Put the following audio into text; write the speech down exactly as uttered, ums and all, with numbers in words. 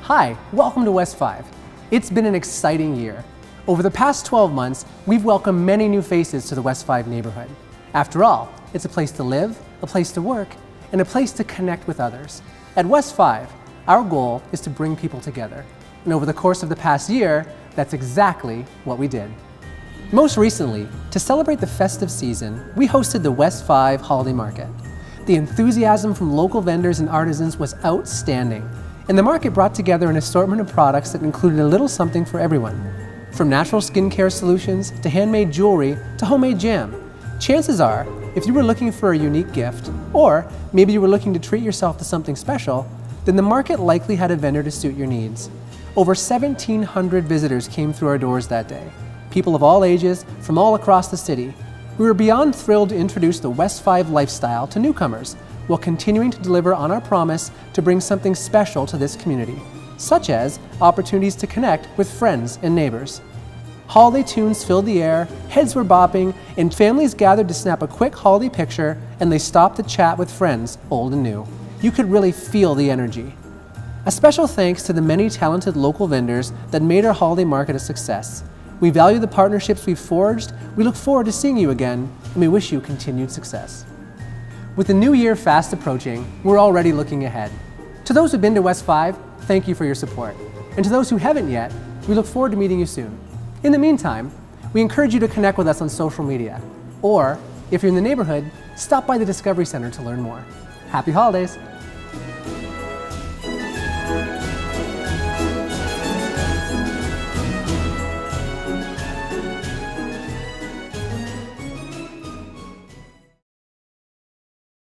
Hi, welcome to West five. It's been an exciting year. Over the past twelve months, we've welcomed many new faces to the West five neighborhood. After all, it's a place to live, a place to work, and a place to connect with others. At West five, our goal is to bring people together. And over the course of the past year, that's exactly what we did. Most recently, to celebrate the festive season, we hosted the West five Holiday Market. The enthusiasm from local vendors and artisans was outstanding, and the market brought together an assortment of products that included a little something for everyone. From natural skincare solutions, to handmade jewelry, to homemade jam. Chances are, if you were looking for a unique gift, or maybe you were looking to treat yourself to something special, then the market likely had a vendor to suit your needs. Over seventeen hundred visitors came through our doors that day. People of all ages, from all across the city. We were beyond thrilled to introduce the West five lifestyle to newcomers, while continuing to deliver on our promise to bring something special to this community, such as opportunities to connect with friends and neighbors. Holiday tunes filled the air, heads were bopping, and families gathered to snap a quick holiday picture, and they stopped to chat with friends, old and new. You could really feel the energy. A special thanks to the many talented local vendors that made our holiday market a success. We value the partnerships we've forged, we look forward to seeing you again, and we wish you continued success. With the new year fast approaching, we're already looking ahead. To those who've been to West five, thank you for your support. And to those who haven't yet, we look forward to meeting you soon. In the meantime, we encourage you to connect with us on social media. Or, if you're in the neighborhood, stop by the Discovery Center to learn more. Happy holidays!